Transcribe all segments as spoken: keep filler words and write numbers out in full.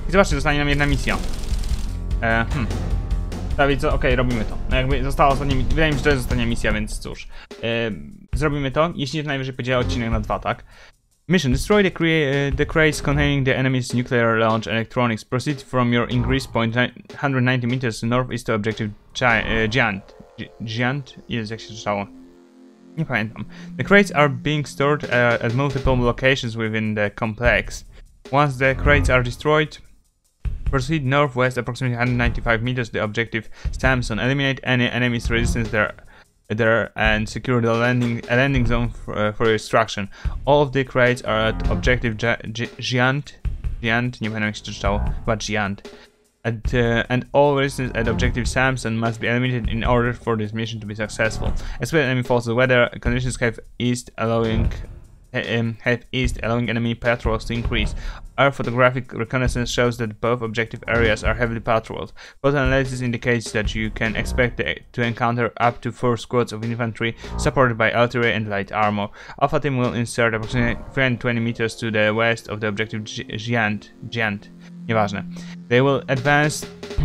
I zobaczcie, zostanie nam jedna misja. E, hmm. Dawid, co? Okej, okay, robimy to. No jakby została ostatnia misja. Wydaje mi się, że to jest ostatnia misja, więc cóż. E, zrobimy to. Jeśli nie, to najwyżej podzielę odcinek na dwa, tak? Mission: destroy the, uh, the crates containing the enemy's nuclear launch electronics. Proceed from your ingress point one hundred ninety meters northeast to objective Gi uh, Giant. G Giant? Jest, jak się czytało. Nie pamiętam. The crates are being stored uh, at multiple locations within the complex. Once the crates are destroyed, proceed northwest approximately one hundred ninety-five meters to the objective Samson. Eliminate any enemy's resistance there, there and secure the landing, a landing zone for, uh, for your extraction. All of the crates are at objective Giant. Giant, nie pamiętam jak się to czytało, chyba Giant. At, uh, and all resistance at objective Samson must be eliminated in order for this mission to be successful. Expect enemy forces. Weather conditions have eased, allowing um, have eased, allowing enemy patrols to increase. Our photographic reconnaissance shows that both objective areas are heavily patrolled. Photo analysis indicates that you can expect the, to encounter up to four squads of infantry supported by artillery and light armor. Alpha team will insert approximately three hundred twenty meters to the west of the objective Giant. Giant. Nieważne. They will advance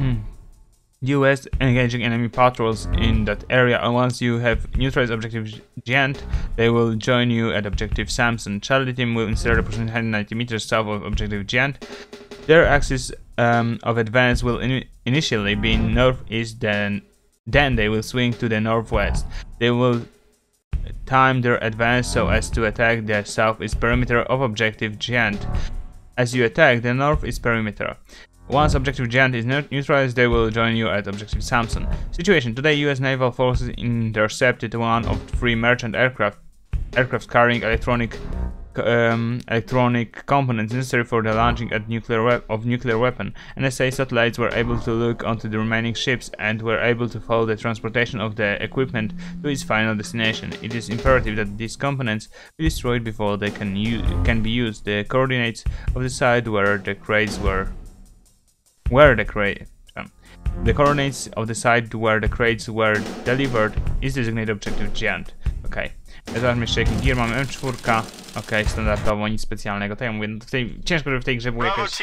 due west, engaging enemy patrols in that area, and once you have neutralized objective Giant, they will join you at objective Samson. Charlie team will insert approximately one hundred ninety meters south of objective Giant. Their axis um, of advance will in initially be northeast, then, then they will swing to the northwest. They will time their advance so as to attack the southeast perimeter of objective Giant. As you attack the northeast perimeter. Once objective Giant is neutralized, they will join you at objective Samson. Situation: today U S naval forces intercepted one of three merchant aircraft aircraft carrying electronic um, electronic components necessary for the launching at nuclear of nuclear weapon. N S A satellites were able to look onto the remaining ships and were able to follow the transportation of the equipment to its final destination. It is imperative that these components be destroyed before they can use, can be used. The coordinates of the site where the crates were where the crate um, the coordinates of the site where the crates were delivered is designated objective Giant. Okej. Okay. Zobaczmy jeszcze jaki gear mamy. M cztery. Okej, okay, standardowo, nic specjalnego. To ja mówię, w tej, ciężko, żeby w tej grze było jakieś...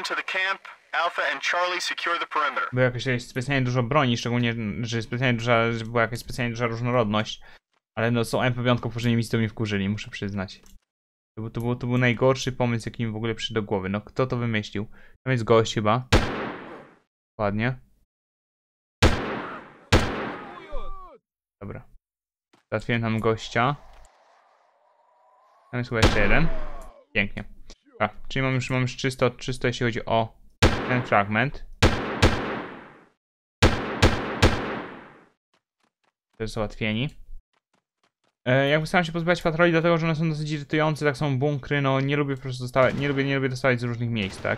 Było jakieś specjalnie dużo broni, szczególnie, że specjalnie duża, że była jakaś specjalnie duża różnorodność. Ale no, są M P pięć, poprzedniej misji to mnie wkurzyli, muszę przyznać. To był, to, był, to był najgorszy pomysł, jaki mi w ogóle przyszedł do głowy. No, kto to wymyślił? Tam jest gość chyba. Ładnie. Dobra. Załatwiłem tam gościa. Tam jest chyba jeszcze jeden. Pięknie. A, czyli mam już, mam już czysto, czysto jeśli chodzi o ten fragment. To jest załatwieni. E, jakby staram się pozbywać patroli, dlatego że one są dosyć irytujące, tak są bunkry, no nie lubię po prostu dostawać, nie lubię, nie lubię dostawać z różnych miejsc, tak?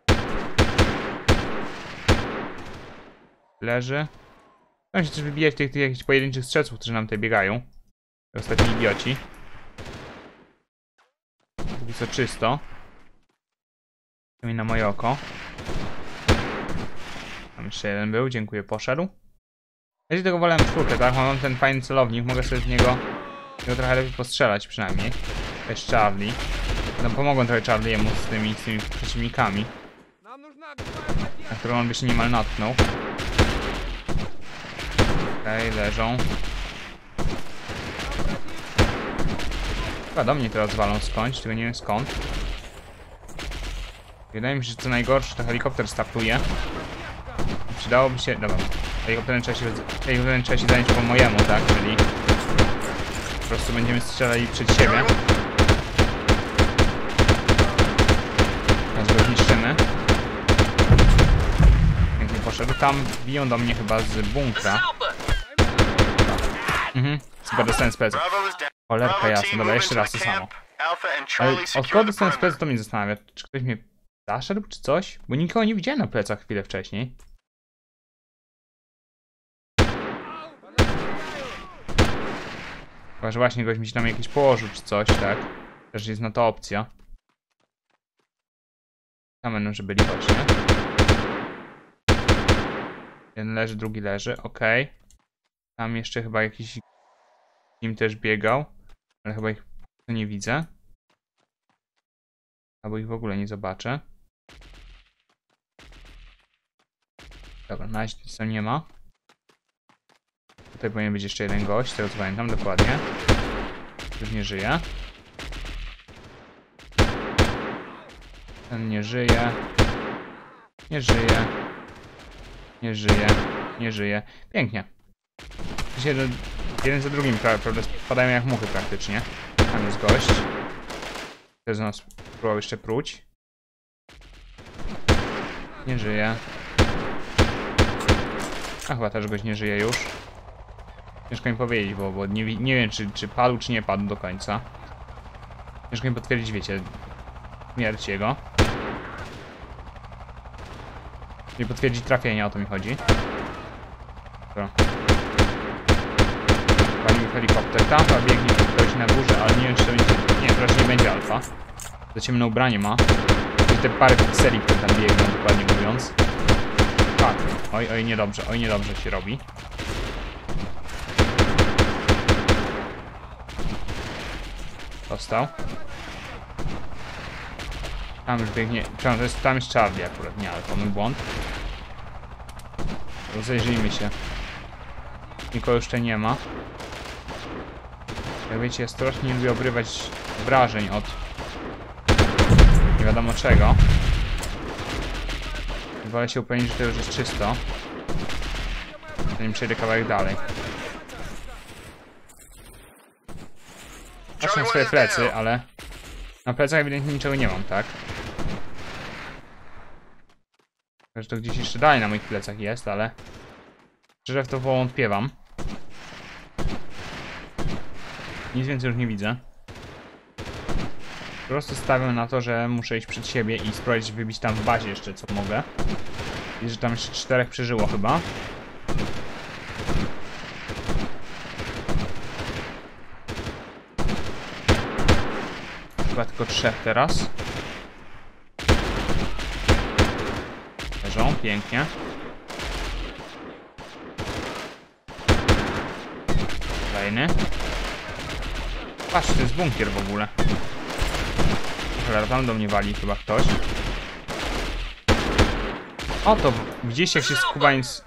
Leży. Staram się też wybijać tych, tych jakichś pojedynczych strzelców, którzy nam tutaj biegają. Ostatni idioci. Póki co czysto. Przynajmniej na moje oko. Tam jeszcze jeden był, dziękuję, poszedł. Ja się tego wolę czwórkę, tak? Mam ten fajny celownik, mogę sobie z niego, niego trochę lepiej postrzelać przynajmniej. To jest Charlie. No, pomogłem trochę Charliemu z tymi, z tymi przeciwnikami, na którą on by się niemal natknął. Okej, okay, leżą. Chyba do mnie teraz walą skądś, tylko nie wiem skąd. Wydaje mi się, że co najgorsze, to helikopter startuje. Przydałoby się... Dobra, helikopterem trzeba się, helikopterem trzeba się zająć po mojemu, tak? Czyli po prostu będziemy strzelali przed siebie. Teraz go zniszczymy. Pięknie poszedł. Tam biją do mnie chyba z bunkra. Mhm, super, dostałem speców. Cholerka jasna, dobra, jeszcze raz to samo. Ale od kogo dostałem speców, to mnie zastanawia. Czy ktoś mnie zaszedł, czy coś? Bo nikogo nie widziałem na plecach chwilę wcześniej. Chyba, że właśnie ktoś mi się tam jakiś położył, czy coś, tak? Też jest na to opcja. Tam będą, że byli właśnie. Jeden leży, drugi leży, okej. Okay. Tam jeszcze chyba jakiś nim też biegał, ale chyba ich nie widzę. Albo ich w ogóle nie zobaczę. Dobra, na razie nic tam nie ma. Tutaj powinien być jeszcze jeden gość, tego co pamiętam dokładnie. Już nie żyje. Ten nie żyje. Nie żyje. Nie żyje. Nie żyje. Pięknie. Jeden, jeden za drugim prawda, spadają jak muchy praktycznie. Tam jest gość. Też z nas próbował jeszcze pruć. Nie żyje. A chyba też gość nie żyje już. Ciężko mi powiedzieć, bo, bo nie, nie wiem czy, czy padł, czy nie padł do końca. Ciężko mi potwierdzić, wiecie, śmierć jego. Nie potwierdzić trafienia, o to mi chodzi. Dobra. Palił helikopter. Tam biegnie ktoś na górze, ale nie wiem czy to będzie... Nie, to raczej nie będzie alfa. To ciemne ubranie ma. I te parę pikseli, które tam biegną, dokładnie mówiąc. Tak. Oj, oj, niedobrze, oj, niedobrze się robi. Dostał. Tam już biegnie... To jest, tam jest Charlie akurat, nie alfa, mój błąd. Rozejrzyjmy się. Nikogo jeszcze nie ma. Jak wiecie, ja strasznie nie lubię obrywać wrażeń od nie wiadomo czego. Wolę się upewnić, że to już jest czysto. Zanim przejdę kawałek dalej. Patrzę na swoje plecy, ale na plecach ewidentnie niczego nie mam, tak? Że to gdzieś jeszcze dalej na moich plecach jest, ale szczerze w to wątpiewam. Nic więcej już nie widzę. Po prostu stawiam na to, że muszę iść przed siebie i spróbować wybić tam w bazie jeszcze co mogę. I że tam jeszcze czterech przeżyło chyba. Chyba tylko trzech teraz. Leżą, pięknie. Kolejny. Patrz, to jest bunkier w ogóle. Cholera, tam do mnie wali chyba ktoś. Oto, gdzieś jak się skubańc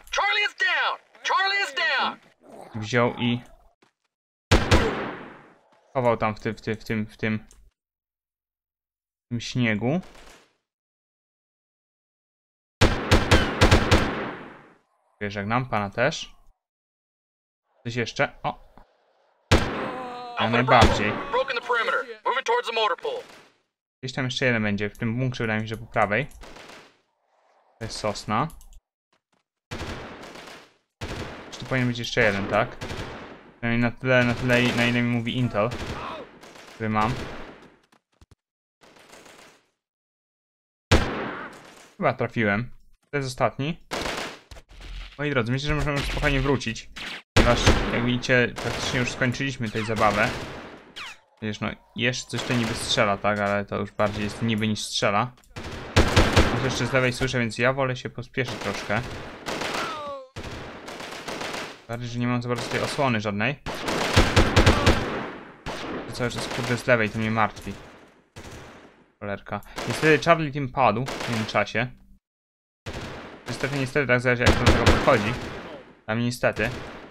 wziął i chował tam w tym, w tym, w tym, w tym, w tym śniegu. Żegnam pana też. Coś jeszcze? O! Ja najbardziej. Gdzieś tam jeszcze jeden będzie. W tym bunkrze wydaje mi się, że po prawej. To jest sosna. Tu powinien być jeszcze jeden, tak? Na tyle, na tyle, na ile mi mówi Intel, który mam. Chyba trafiłem. To jest ostatni. Moi drodzy, myślę, że możemy spokojnie wrócić. Ponieważ, jak widzicie, praktycznie już skończyliśmy tę zabawę. Wiesz, no, jeszcze coś to niby strzela, tak? Ale to już bardziej jest niby niż strzela. To jeszcze z lewej słyszę, więc ja wolę się pospieszyć troszkę. Bardziej, że nie mam za bardzo tej osłony żadnej. To cały czas kurde z lewej, to mnie martwi. Cholerka. Niestety Charlie tym padł w tym czasie. Niestety, niestety, tak zależy jak to do tego podchodzi. A mi niestety.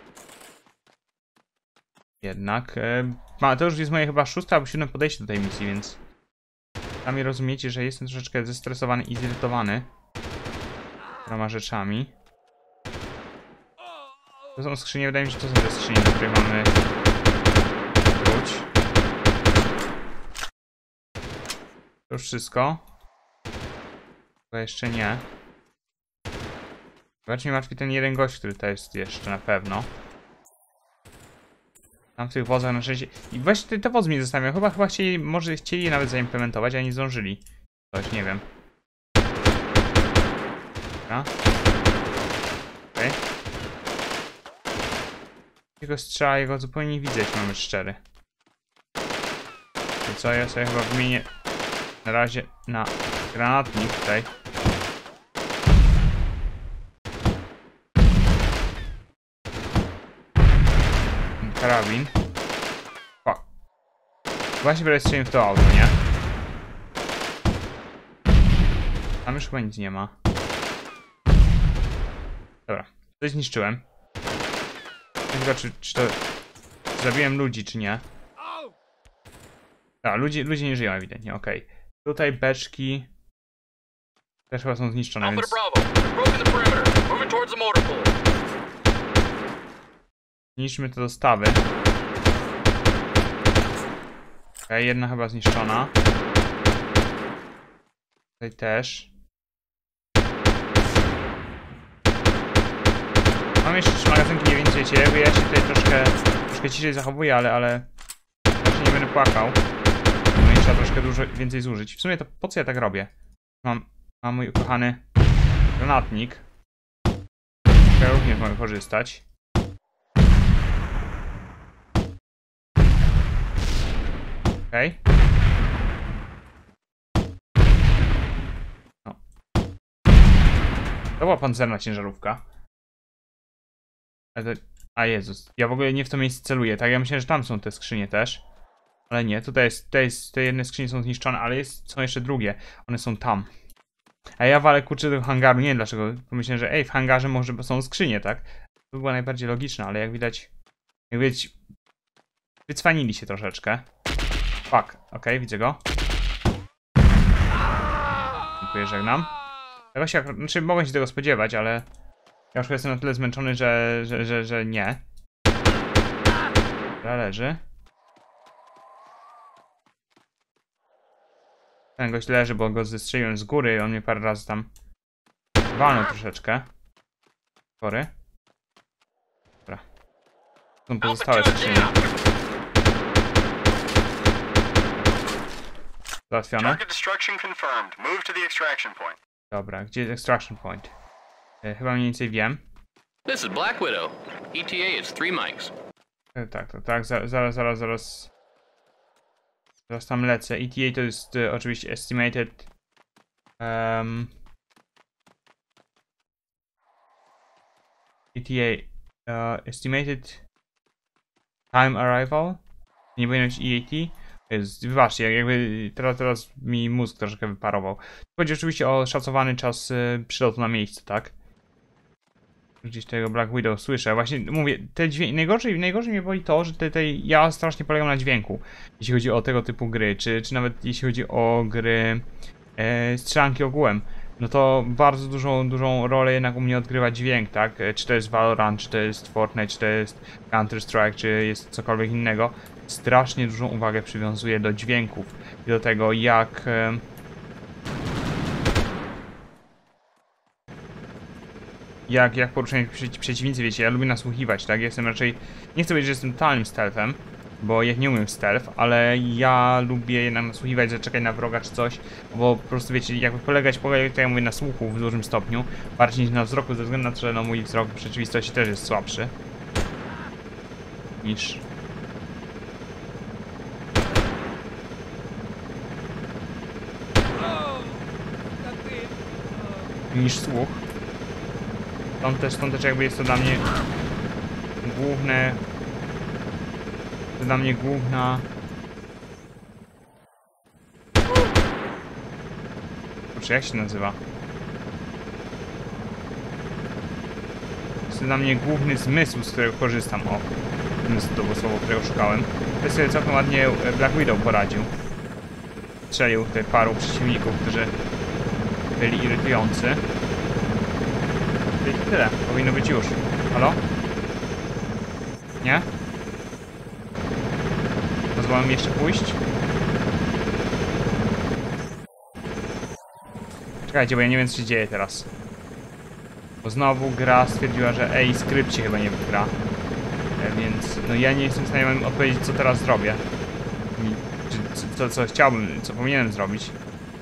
Jednak. E, ma, to już jest moje chyba szóste albo siódme podejście do tej misji, więc sami rozumiecie, że jestem troszeczkę zestresowany i zirytowany wieloma rzeczami. To są skrzynie, wydaje mi się, że to są te skrzynie, do których mamy wróć. To już wszystko. Chyba jeszcze nie. Bardziej mnie martwi ten jeden gość, który to jest jeszcze na pewno. Tam w tych wozach na szczęście... I właśnie te, te wozy mnie zastanawiają. Chyba, chyba chcieli, może chcieli je nawet zaimplementować, a nie zdążyli. Coś, nie wiem. Dobra. Okej. Okay. Jego strzała, jego zupełnie nie widzę, jeśli mamy szczery. I co, ja sobie chyba wymienię na razie na granatnik tutaj. Karabin. Fuck. Właśnie prawie strzeliłem w to auto, nie? Tam już chyba nic nie ma. Dobra, coś zniszczyłem. Nie wiem, czy, czy to... Czy zabiłem ludzi, czy nie. A, ludzie, ludzie nie żyją ewidentnie, okej. Okay. Tutaj beczki... Też chyba są zniszczone, więc... Zniszczmy te dostawy. Okej, okay, jedna chyba zniszczona. Tutaj też. Mam jeszcze trzy magazynki, nie więc wiecie, jakby ja się tutaj troszkę, troszkę ciszej zachowuję, ale, ale raczej nie będę płakał. No i trzeba troszkę dużo więcej zużyć. W sumie to po co ja tak robię? Mam, mam mój ukochany granatnik. Ja również mogę korzystać. Okej. Okay. No. To była pancerna ciężarówka. Ale to... A Jezus, ja w ogóle nie w to miejsce celuję, tak? Ja myślę, że tam są te skrzynie też. Ale nie, tutaj jest, tutaj jest, te jedne skrzynie są zniszczone, ale jest, są jeszcze drugie. One są tam. A ja walę kurczę do hangaru, nie wiem dlaczego. Pomyślałem, że ej, w hangarze może są skrzynie, tak? To była najbardziej logiczna, ale jak widać... Jak widać... Wycwanili się troszeczkę. Fuck, okej, okay, widzę go. Dziękuję, żegnam. Tego się, znaczy mogłem się tego spodziewać, ale... Ja już jestem na tyle zmęczony, że, że, że, że nie. Dobra, leży. Ten gość leży, bo go zestrzeliłem z góry i on mnie parę razy tam walnął troszeczkę. Spory. Dobra. Są pozostałe skrzynie. Załatwione. Dobra, gdzie jest extraction point? E, chyba mniej więcej wiem. This is Black Widow. E T A is three mics. E, tak, tak, tak, zaraz, zaraz, zaraz, zaraz. Zaraz tam lecę. E T A to jest e, oczywiście estimated. Um, E T A uh, estimated time arrival. Nie powinno być E A T. Jest, wybaczcie, jakby teraz, teraz mi mózg troszkę wyparował. Chodzi oczywiście o szacowany czas y, przylotu na miejsce, tak? Gdzieś tego Black Widow słyszę. Właśnie mówię, te dźwięki. Najgorzej, najgorzej mnie boli to, że te, te, ja strasznie polegam na dźwięku. Jeśli chodzi o tego typu gry, czy, czy nawet jeśli chodzi o gry e, strzelanki ogółem. No to bardzo dużą, dużą rolę jednak u mnie odgrywa dźwięk, tak? Czy to jest Valorant, czy to jest Fortnite, czy to jest Counter-Strike, czy jest cokolwiek innego. Strasznie dużą uwagę przywiązuję do dźwięków i do tego, jak... E, Jak, jak poruszenie przeciwnicy, wiecie, ja lubię nasłuchiwać, tak? Ja jestem raczej... Nie chcę powiedzieć, że jestem totalnym stealthem, bo ja nie umiem stealth, ale ja lubię jednak nasłuchiwać, zaczekać na wroga czy coś, bo po prostu, wiecie, jakby polegać, polegać, to ja mówię na słuchu w dużym stopniu, bardziej niż na wzroku, ze względu na to, że no, mój wzrok w rzeczywistości też jest słabszy niż... niż słuch. Stąd też, stąd też jakby jest to dla mnie główne... To dla mnie główna... Kurczę, jak się nazywa? To dla mnie główny zmysł, z którego korzystam. O, zmysł to było słowo, którego szukałem. To sobie całkiem ładnie Black Widow poradził. Strzelił tutaj paru przeciwników, którzy byli irytujący. I to tyle. Powinno być już. Halo? Nie? Pozwolę mi jeszcze pójść? Czekajcie, bo ja nie wiem, co się dzieje teraz. Bo znowu gra stwierdziła, że ej, skrypt się chyba nie wygra. E, więc no ja nie jestem w stanie wam odpowiedzieć, co teraz zrobię. I, czy, co, co chciałbym, co powinienem zrobić.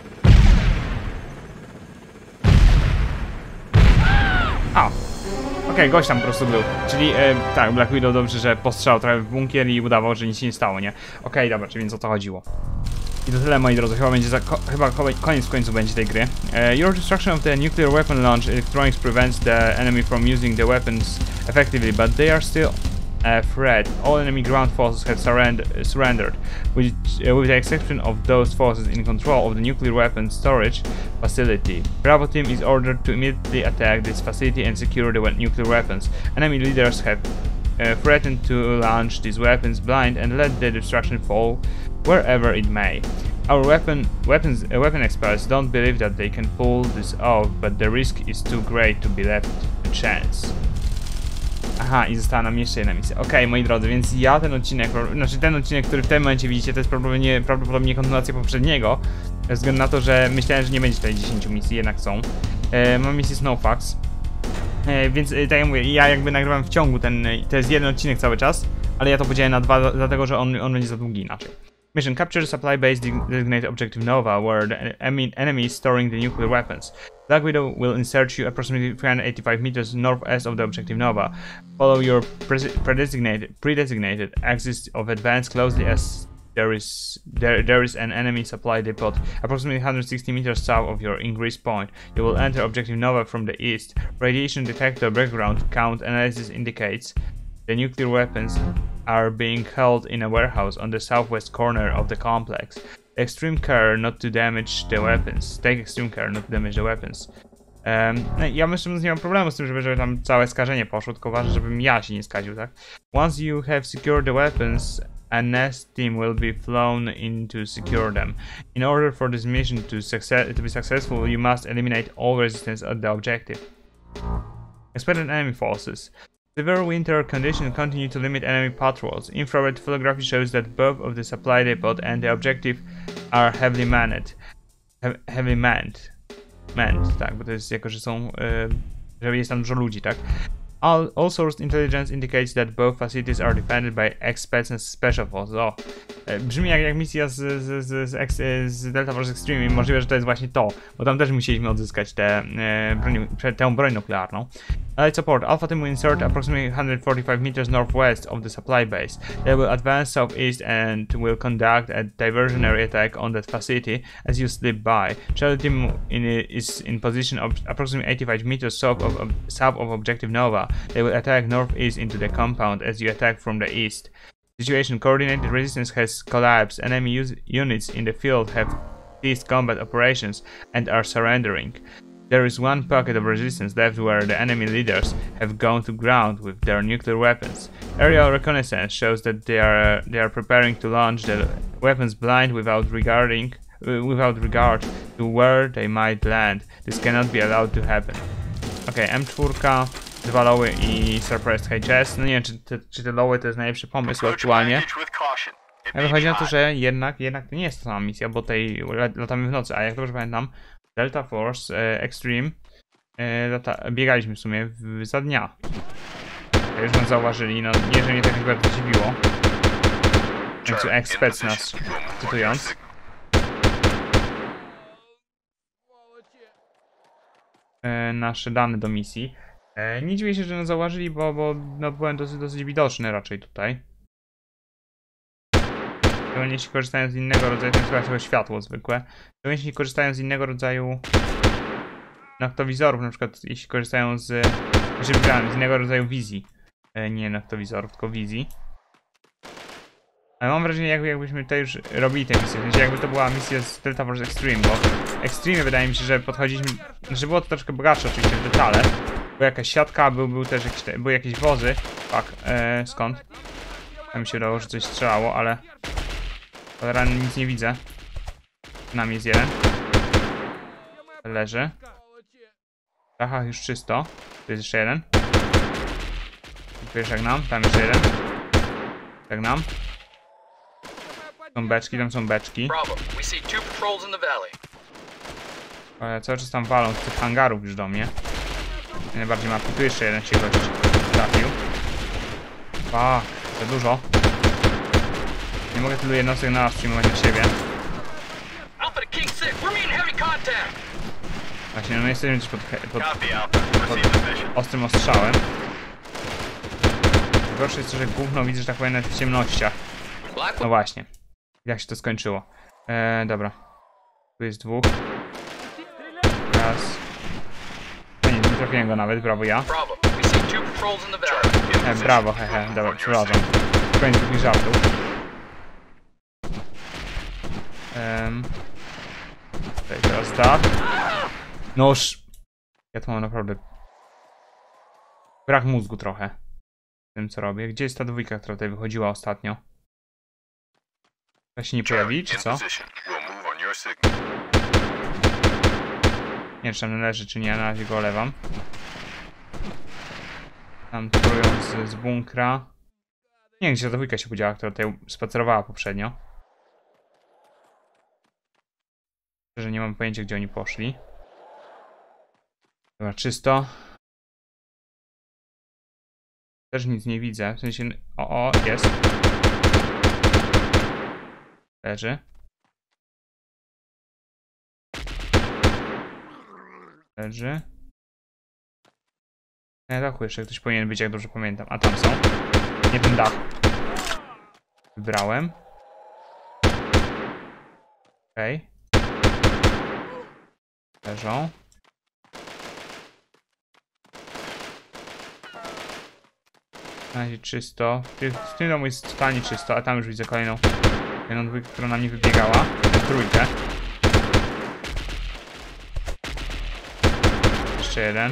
A, okej, okay, gość tam po prostu był. Czyli e, tak, Black Widow dobrze, że postrzał trochę w bunkier i udawał, że nic się nie stało, nie? Okej, okay, dobra, czyli więc o to chodziło. I to tyle, moi drodzy, chyba będzie za, ko chyba koniec w końcu będzie tej gry. Uh, your destruction of the nuclear weapon launch electronics prevents the enemy from using the weapons effectively, but they are still a threat. All enemy ground forces have surrender surrendered, with, uh, with the exception of those forces in control of the nuclear weapons storage facility. Bravo team is ordered to immediately attack this facility and secure the nuclear weapons. Enemy leaders have uh, threatened to launch these weapons blind and let the destruction fall wherever it may. Our weapon weapons uh, weapon experts don't believe that they can pull this off, but the risk is too great to be left to chance. Aha, i została nam jeszcze jedna misja. Okej, okay, moi drodzy, więc ja ten odcinek, znaczy ten odcinek, który w tym momencie widzicie, to jest prawdopodobnie, prawdopodobnie kontynuacja poprzedniego, ze względu na to, że myślałem, że nie będzie tutaj dziesięciu misji, jednak są. E, mam misję Snowfax, e, więc e, tak jak mówię, ja jakby nagrywam w ciągu ten, to jest jeden odcinek cały czas, ale ja to podzielę na dwa, dlatego że on, on będzie za długi inaczej. Mission: capture supply base designated Objective Nova, where the enemy is storing the nuclear weapons. Black Widow will insert you approximately three hundred eighty-five meters northwest of the Objective Nova. Follow your predesignated, predesignated axis of advance closely, as there is there there is an enemy supply depot approximately one hundred sixty meters south of your ingress point. You will enter Objective Nova from the east. Radiation detector background count analysis indicates the nuclear weapons are being held in a warehouse on the southwest corner of the complex. Extreme care not to damage the weapons. Take extreme care not to damage the weapons. Um, no, ja myślę, że nie mam problemu z tym, żeby, żeby tam całe skażenie poszło, tylko ważne, żebym ja się nie skaził, tak? Once you have secured the weapons, a nest team will be flown in to secure them. In order for this mission to, success to be successful, you must eliminate all resistance at the objective. Expected enemy forces. Severe winter conditions continue to limit enemy patrols. Infrared photography shows that both of the supply depot and the objective are heavily manned. He heavily manned. Manned, tak, bo to jest jako, że są, yy, że jest tam dużo ludzi, tak? All, all source intelligence indicates that both facilities are defended by experts and special forces. O, e, brzmi jak, jak misja z, z, z, z, z Delta Force Extreme i możliwe, że to jest właśnie to, bo tam też musieliśmy odzyskać te, e, broń, tę broń nuklearną. Allied support. Alpha team will insert approximately one hundred forty-five meters northwest of the supply base. They will advance southeast and will conduct a diversionary attack on that facility as you slip by. Charlie team in, is in position of approximately eighty-five meters south of, of, south of Objective Nova. They will attack northeast into the compound as you attack from the east. Situation: coordinated resistance has collapsed. Enemy units in the field have ceased combat operations and are surrendering. There is one pocket of resistance left where the enemy leaders have gone to ground with their nuclear weapons. Aerial reconnaissance shows that they are they are preparing to launch the weapons blind without regarding uh, without regard to where they might land. This cannot be allowed to happen. Okay, M cztery, dwa lowy i Surprised H S. No nie wiem, czy te, czy te lowy to jest najlepszy pomysł aktualnie. Ale chodzi o to, że jednak, jednak to nie jest ta sama misja, bo tej latamy w nocy, a jak dobrze pamiętam, Delta Force e, Extreme e, lata, biegaliśmy w sumie w, za dnia. To już nas zauważyli, no nie, że mnie tak bardzo dziwiło. W końcu Experts nas cytując. E, nasze dane do misji. E, nie dziwię się, że nas zauważyli, bo, bo no, byłem dosyć, dosyć widoczny raczej tutaj. Szczególnie jeśli korzystają z innego rodzaju, to jest chyba światło zwykłe. Szczególnie jeśli korzystają z innego rodzaju noktowizorów, na przykład jeśli korzystają z, z innego rodzaju wizji. E, nie noktowizorów, tylko wizji. Ale mam wrażenie, jakby, jakbyśmy tutaj już robili tę misję, w sensie jakby to była misja z Delta Force Extreme, bo w Extreme wydaje mi się, że podchodziliśmy, znaczy było to troszkę bogatsze oczywiście w detale. Była jakaś siatka, był, był też jakiś, były jakieś wozy. Tak, e, skąd? Tam mi się udało, że coś strzelało, ale... ale rany nic nie widzę. Nam jest jeden. Leży. W dachach już czysto. Tu jest jeszcze jeden. Dziękuję, żegnam. Tam jeszcze jeden. Żegnam. Są beczki, tam są beczki. Ale cały czas tam walą z tych hangarów już do mnie. Najbardziej ma. Tu jeszcze jeden się gość trafił. Fuck, za dużo. Nie mogę tylu jednostek na raz przyjmować na siebie. Właśnie, no jesteśmy już pod, pod, pod ostrym ostrzałem. Gorsze jest to, że gówno widzę, że tak powiem, nawet w ciemnościach. No właśnie. Jak się to skończyło. Eee, dobra. Tu jest dwóch. Raz. No nie, nie trafiłem go nawet, brawo ja. E, brawo, hehe, dobra, przepraszam. Koniec takich żartów. Um, tutaj teraz dach. Noż. Ja to mam naprawdę brak mózgu trochę w tym, co robię. Gdzie jest ta dwójka, która tutaj wychodziła ostatnio? Ta się nie pojawi, czy co? Nie wiem, czy tam leży, czy nie, na razie go olewam. Tam trują z, z bunkra. Nie wiem, gdzie ta dwójka się podziała, która tutaj spacerowała poprzednio. Że nie mam pojęcia, gdzie oni poszli. Dobra, czysto. Też nic nie widzę, w sensie... O, o, jest. Leży. Leży. Na dachu jeszcze ktoś powinien być, jak dobrze pamiętam. A tam są. Nie ten dach. Wybrałem. Okej. Okay. Leżą. Na razie czysto. W tym domu jest totalnie czysto, a tam już widzę kolejną, kolejną dwójkę, która na mnie wybiegała. Trójkę. Jeszcze jeden.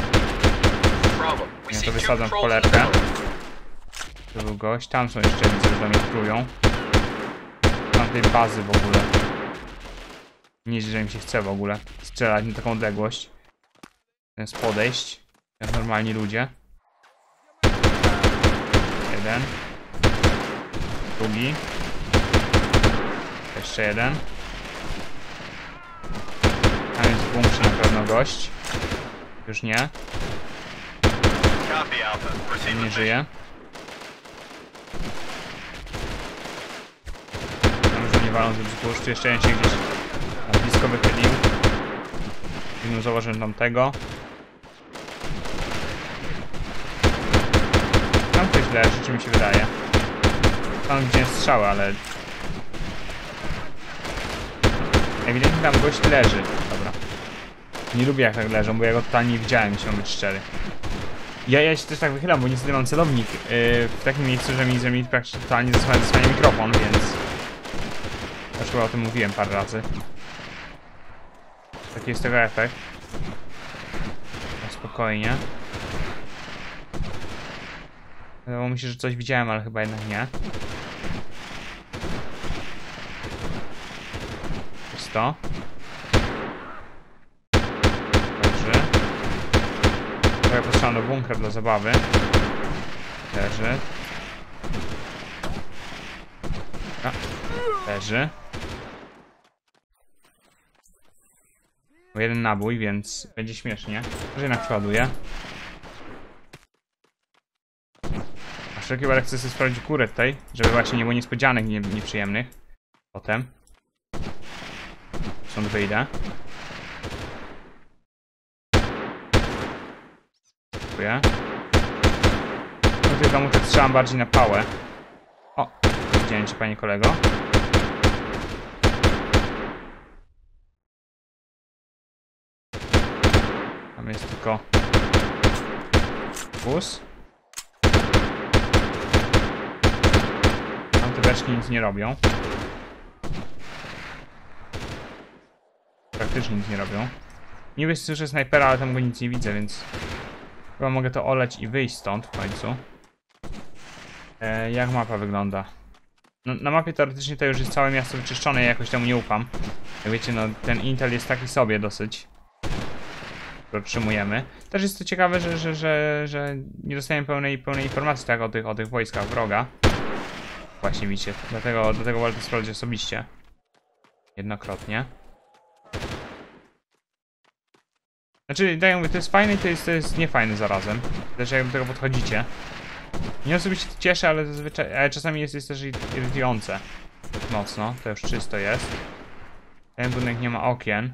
Ja to wysadzam w cholerkę. To był gość. Tam są jeszcze, widzę, że do mnie trują. Mam tej bazy w ogóle. Nie, że mi się chce w ogóle strzelać na taką odległość. Zamiast podejść, jak normalni ludzie. Jeden. Drugi. Jeszcze jeden. Tam jest w bunkrze na pewno gość. Już nie. Nie żyje. Tam już nie walą ze wzgórz. Jeszcze jeden się gdzieś na blisko wychylił. I zauważyłem tamtego. Tam ktoś leży, czy mi się wydaje. Tam widziałem strzały, ale... Ewidentnie tam gość leży. Dobra. Nie lubię, jak tak leżą, bo ja go totalnie nie widziałem, jeśli mam być szczery. Ja, ja się też tak wychylam, bo niestety mam celownik yy, w takim miejscu, że mi, że mi praktycznie totalnie zasłania, zasłania mikrofon, więc... Już chyba o tym mówiłem parę razy. Taki jest tego efekt. No, spokojnie. Wydawało mi się, że coś widziałem, ale chyba jednak nie. Jest to. Dobrze. Trochę postrzelam do bunkra dla zabawy. Leży. A. Leży. Bo jeden nabój, więc będzie śmiesznie. Może jednak przeładuję. A wszelki wypadek chcę sobie sprawdzić górę tutaj, żeby właśnie nie było niespodzianek nie, nieprzyjemnych. Potem. Stąd wyjdę. Dziękuję. No tutaj w domu tak strzelam bardziej na pałę. O! Widziałem cię, panie kolego. Tam jest tylko... Bus. Tam te beczki nic nie robią. Praktycznie nic nie robią. Niby słyszę snajpera, ale tam go nic nie widzę, więc... Chyba mogę to oleć i wyjść stąd w końcu. E, jak mapa wygląda? No, na mapie teoretycznie to już jest całe miasto wyczyszczone, ja jakoś temu nie ufam. Jak wiecie, no ten Intel jest taki sobie dosyć. Który otrzymujemy. Też jest to ciekawe, że, że, że, że nie dostajemy pełnej, pełnej informacji tak, o, tych, o tych wojskach wroga. Właśnie widzicie, dlatego, dlatego warto sprawdzić osobiście. Jednokrotnie. Znaczy, daję mówię, to jest fajne i to jest, to jest niefajne zarazem. Też jak do tego podchodzicie. Mnie osobiście to cieszy, ale zazwyczaj, ale czasami jest, jest też irytujące. Mocno, to już czysto jest. Ten budynek nie ma okien.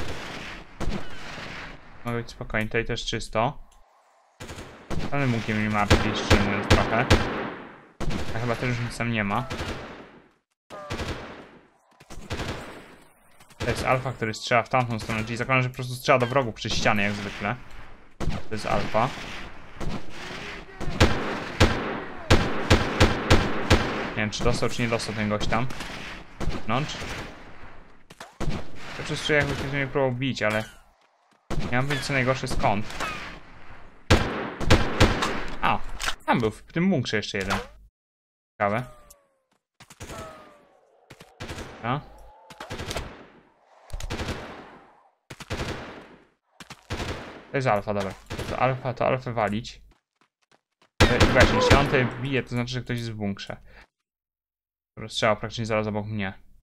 Mogę być spokojnie, tutaj też czysto. Ten bunkier mnie martwi, szczerze mówiąc trochę. A chyba też już nic tam nie ma. To jest alfa, który strzela w tamtą stronę, czyli zakładam, że po prostu strzela do wrogów przez ścianę jak zwykle. To jest alfa. wiem, czy dostał, czy nie dostał ten gość tam. Wewnątrz. To przez jakby ktoś mnie próbował bić, ale... Nie mam wiedzieć co najgorsze skąd. A, tam był, w tym bunkrze jeszcze jeden. Ciekawe. A? To jest alfa, dobra. To alfa, to alfę walić. Właśnie, jeśli on tutaj bije, to znaczy, że ktoś jest w bunkrze. Rozstrzała praktycznie zaraz obok mnie.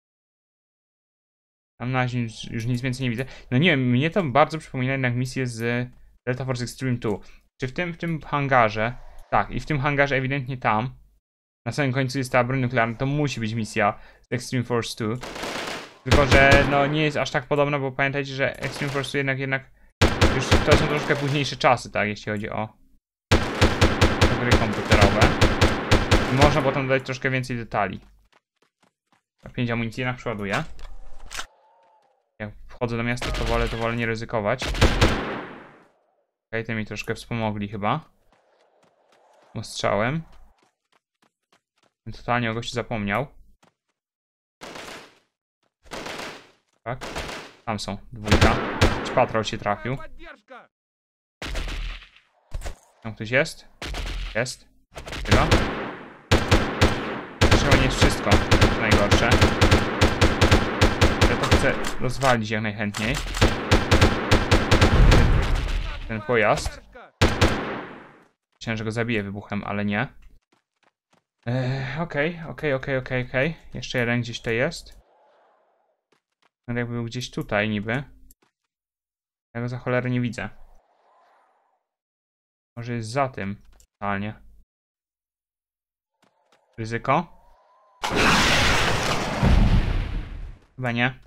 Tam na razie już, już nic więcej nie widzę. No nie wiem, mnie to bardzo przypomina jednak misję z Delta Force Extreme dwa. Czy w tym, w tym hangarze... Tak, i w tym hangarze ewidentnie tam, na samym końcu jest ta broń nuklearna, to musi być misja z Extreme Force dwa. Tylko, że no nie jest aż tak podobna, bo pamiętajcie, że Extreme Force dwa jednak, jednak już to są troszkę późniejsze czasy, tak, jeśli chodzi o gry komputerowe. I można potem dodać troszkę więcej detali. pięć amunicji jednak przeładuję. Jak wchodzę do miasta, to wolę, to wolę nie ryzykować. Okej, okay, te mi troszkę wspomogli chyba. Ostrzałem. Totalnie o gościu zapomniał. Tak. Tam są. Dwójka. Patrol się trafił. Tam ktoś jest? Jest. Chyba. To chyba nie jest wszystko. To najgorsze. Ja to chcę rozwalić jak najchętniej. Ten pojazd. Myślałem, że go zabiję wybuchem, ale nie. Eee, okej, okej, okej, okej, okej. Jeszcze jeden gdzieś tutaj jest. No jakby był gdzieś tutaj niby. Ja go za cholerę nie widzę. Może jest za tym. Totalnie. Ryzyko? Chyba nie.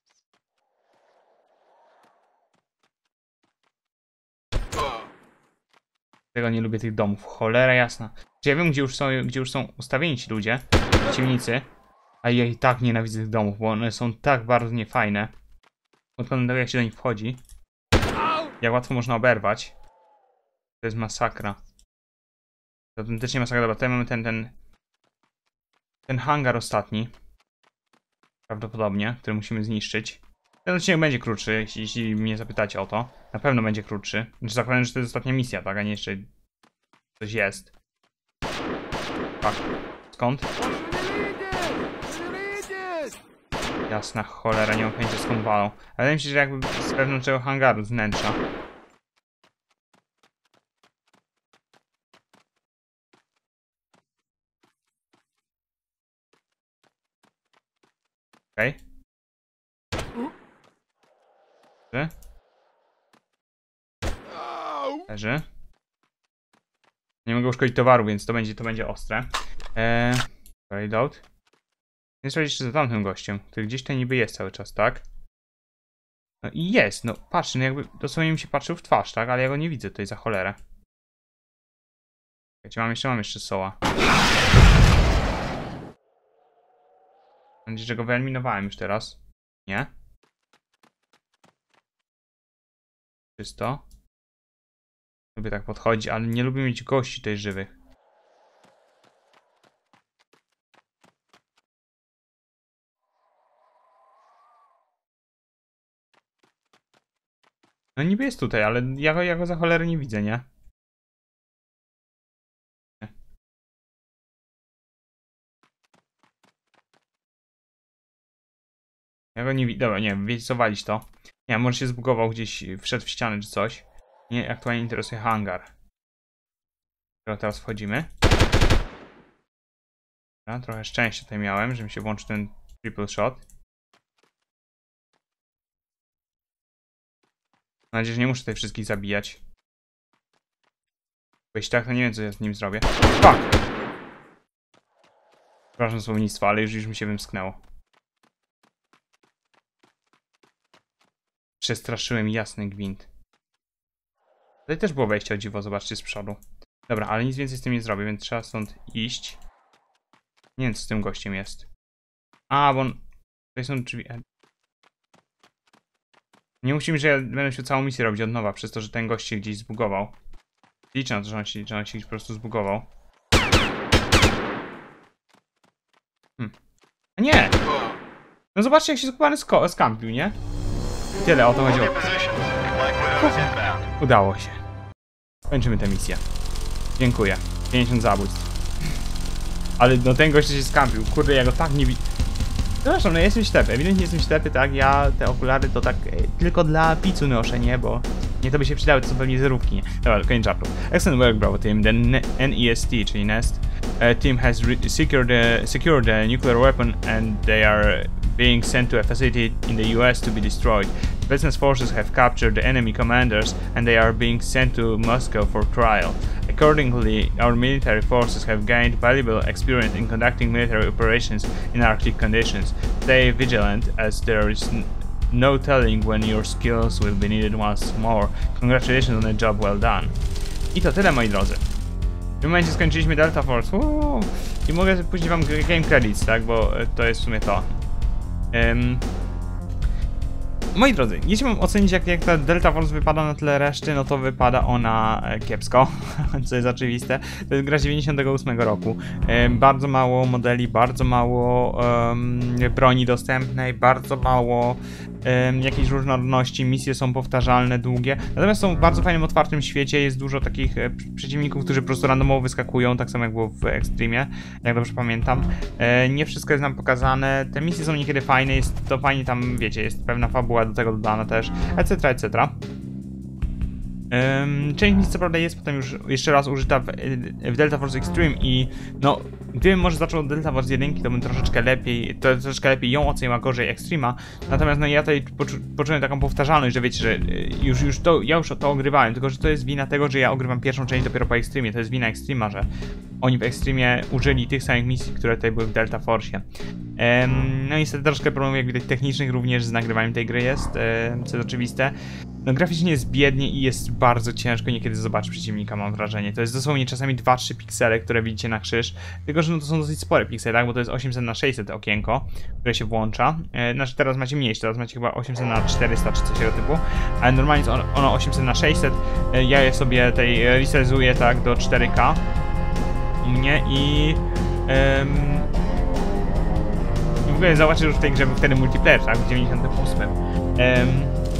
Tego nie lubię tych domów. Cholera jasna. Ja wiem, gdzie już są, gdzie już są ustawieni ci ludzie. Przeciwnicy. A ja i tak nienawidzę tych domów, bo one są tak bardzo niefajne. Od tego, jak się do nich wchodzi. Jak łatwo można oberwać. To jest masakra. To autentycznie masakra. Dobra, tutaj mamy ten, ten... Ten hangar ostatni. Prawdopodobnie, który musimy zniszczyć. Ten odcinek będzie krótszy, jeśli, jeśli mnie zapytacie o to. Na pewno będzie krótszy. Znaczy zakładam, że to jest ostatnia misja, tak? A nie jeszcze... Coś jest. Tak. Skąd? Jasna cholera, nie mam pojęcia skąd walą. Ale wydaje mi się, że jakby z wewnętrznego hangaru, z wnętrza. Okej. Okay. Leży. Nie mogę uszkodzić towaru, więc to będzie, to będzie ostre. Eee, Reload. Nie sprawdzić jeszcze za tamtym gościem, który gdzieś tutaj niby jest cały czas, tak? No i jest, no patrz, no jakby dosłownie mi się patrzył w twarz, tak? Ale ja go nie widzę tutaj za cholerę. Wiecie, mam jeszcze, mam jeszcze soła. Mam nadzieję, że go wyeliminowałem już teraz. Nie? Czysto. Lubię tak podchodzić, ale nie lubię mieć gości tutaj żywych. No niby jest tutaj, ale ja go, ja go za cholerę nie widzę, nie? nie? Ja go nie widzę. Dobra, nie wiem, wiecie co, walić to. Nie, może się zbugował gdzieś, wszedł w ścianę czy coś. Nie, aktualnie interesuje hangar. Dobra, teraz wchodzimy. Dobra, trochę szczęścia tutaj miałem, że mi się włączy ten triple shot. Mam nadzieję, że nie muszę tutaj wszystkich zabijać. Bo jeśli tak, to nie wiem, co ja z nim zrobię. Fuck! Przepraszam słownictwo, ale już, już mi się wymsknęło. Przestraszyłem jasny gwint. Tutaj też było wejście, o dziwo, zobaczcie z przodu. Dobra, ale nic więcej z tym nie zrobię, więc trzeba stąd iść. Nie wiem, co z tym gościem jest. A, bo on... Tutaj są drzwi... Nie musimy, że ja będę się całą misję robić od nowa, przez to, że ten gość się gdzieś zbugował. Liczę na to, że on się, że on się gdzieś po prostu zbugował. Hmm. A nie! No zobaczcie, jak się skupany skampił, nie? Tyle o to chodziło. Udało się. Kończymy tę misję. Dziękuję. pięćdziesiąt zabójstw. Ale no ten gość się skampił. Kurde, ja go tak nie widzę. Zresztą, no jestem ślepy. Ewidentnie jestem ślepy, tak? Ja te okulary to tak e, tylko dla picu noszę, nie? Bo nie to by się przydały, to są pewnie zerówki, nie? Dobra, koniec żartów. Excellent work, bravo team. The N E S T, czyli Nest, uh, team has secured the, secured the nuclear weapon and they are being sent to a facility in the U S to be destroyed. Business forces have captured the enemy commanders and they are being sent to Moscow for trial. Accordingly, our military forces have gained valuable experience in conducting military operations in Arctic conditions. Stay vigilant, as there is no telling when your skills will be needed once more. Congratulations on a job well done. I to tyle, moi drodzy. W tym momencie skończyliśmy Delta Force. Uuu. I mogę później wam game credits, tak? Bo to jest w sumie to. Um, Moi drodzy, jeśli mam ocenić, jak, jak ta Delta Force wypada na tle reszty, no to wypada ona kiepsko, co jest oczywiste. To jest gra z dziewięćdziesiątego ósmego roku. E, bardzo mało modeli, bardzo mało um, broni dostępnej, bardzo mało um, jakiejś różnorodności, misje są powtarzalne, długie. Natomiast są w bardzo fajnym, otwartym świecie, jest dużo takich e, przeciwników, którzy po prostu randomowo wyskakują, tak samo jak było w Extremie, jak dobrze pamiętam. E, nie wszystko jest nam pokazane, te misje są niekiedy fajne, jest to fajnie tam, wiecie, jest pewna fabuła do tego dodana też, etc, et cetera. Um, część misji co prawda jest potem już jeszcze raz użyta w, w Delta Force Extreme i no, gdybym może zaczął od Delta Force jeden, to bym troszeczkę lepiej, to troszeczkę lepiej ją ocenił, a gorzej Extrema. Natomiast no ja tutaj poczu, poczułem taką powtarzalność, że wiecie, że już, już to, ja już to ogrywałem, tylko że to jest wina tego, że ja ogrywam pierwszą część dopiero po Extremie, to jest wina Extrema, że oni w Extremie użyli tych samych misji, które tutaj były w Delta Force. Um, no niestety troszkę problemów, jak widać, technicznych również z nagrywaniem tej gry jest, um, co jest oczywiste. No graficznie jest biednie i jest bardzo ciężko niekiedy zobaczyć przeciwnika, mam wrażenie. To jest dosłownie czasami dwa trzy piksele, które widzicie na krzyż. Tylko, że no to są dosyć spore piksele, tak? Bo to jest osiemset na sześćset okienko, które się włącza. E, znaczy teraz macie mniejsze, teraz macie chyba osiemset na czterysta czy coś tego typu. Ale normalnie jest ono, ono osiemset na sześćset. E, ja je sobie tej resizuję tak do cztery K. U mnie i... Em, w ogóle zobaczę, że w tej grze był wtedy multiplayer, tak? W dziewięćdziesiątym ósmym. Em,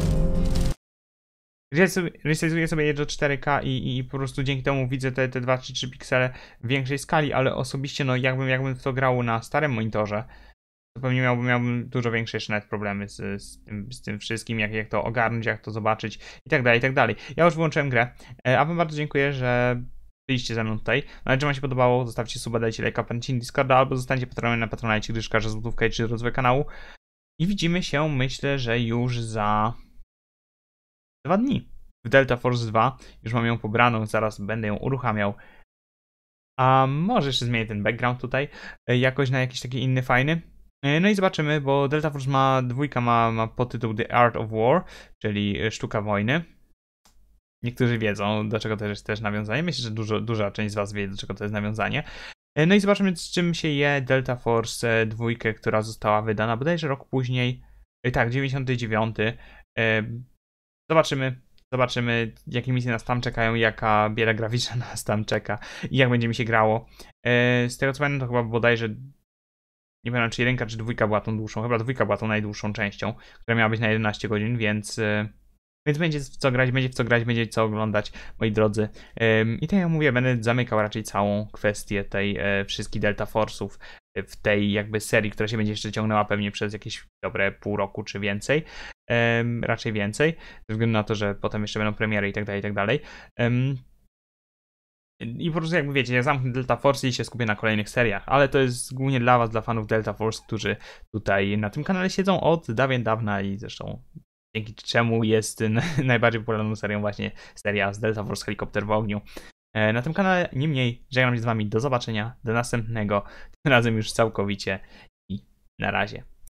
Resizuję sobie je do cztery K i, i po prostu dzięki temu widzę te, te dwa czy trzy piksele w większej skali, ale osobiście no jakbym, jakbym w to grał na starym monitorze, to pewnie miałbym, miałbym dużo większe jeszcze nawet problemy z, z, tym, z tym wszystkim, jak, jak to ogarnąć, jak to zobaczyć i tak dalej, i tak dalej. Ja już wyłączyłem grę, a wam bardzo dziękuję, że byliście ze mną tutaj. No, jeżeli wam się podobało, zostawcie suba, dajcie lajka, pamiętajcie Discorda albo zostańcie patronem na Patronite, gdyż każda złotówka i czy rozwój kanału. I widzimy się, myślę, że już za dwa dni. W Delta Force dwa, już mam ją pobraną, zaraz będę ją uruchamiał. A może jeszcze zmienię ten background tutaj jakoś na jakiś taki inny, fajny. No i zobaczymy, bo Delta Force ma, dwójka ma, ma podtytuł The Art of War, czyli Sztuka Wojny. Niektórzy wiedzą, do czego to jest też nawiązanie. Myślę, że dużo, duża część z was wie, do czego to jest nawiązanie. No i zobaczymy, z czym się je Delta Force dwa, która została wydana bodajże rok później. Tak, dziewięćdziesiąty dziewiąty. Zobaczymy. Zobaczymy, jakie misje nas tam czekają, jaka bieda graficzna nas tam czeka i jak będzie mi się grało. E, z tego co pamiętam, to chyba bodajże, nie pamiętam czy jedynka czy dwójka była tą dłuższą, chyba dwójka była tą najdłuższą częścią, która miała być na jedenaście godzin, więc, e, więc będzie w co grać, będzie w co grać, będzie co oglądać, moi drodzy. E, I tak jak mówię, będę zamykał raczej całą kwestię tej e, wszystkich Delta Force'ów w tej jakby serii, która się będzie jeszcze ciągnęła pewnie przez jakieś dobre pół roku czy więcej. Um, raczej więcej, ze względu na to, że potem jeszcze będą premiery i tak dalej, i tak dalej. Um, I po prostu jakby wiecie, ja zamknę Delta Force i się skupię na kolejnych seriach, ale to jest głównie dla was, dla fanów Delta Force, którzy tutaj na tym kanale siedzą od dawien dawna i zresztą dzięki czemu jest najbardziej popularną serią właśnie seria z Delta Force Helikopter w ogniu. E, na tym kanale niemniej żegnam się z wami, do zobaczenia, do następnego, tym razem już całkowicie i na razie.